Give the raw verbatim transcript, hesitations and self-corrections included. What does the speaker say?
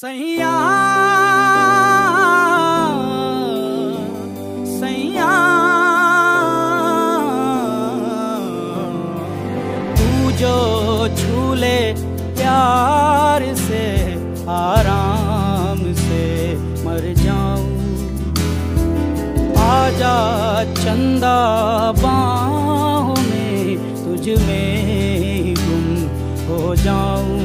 सैया सैया तू जो झूले प्यार से आराम से मर जाऊं। आजा चंदा बाहों में तुझ में गुम हो जाऊं।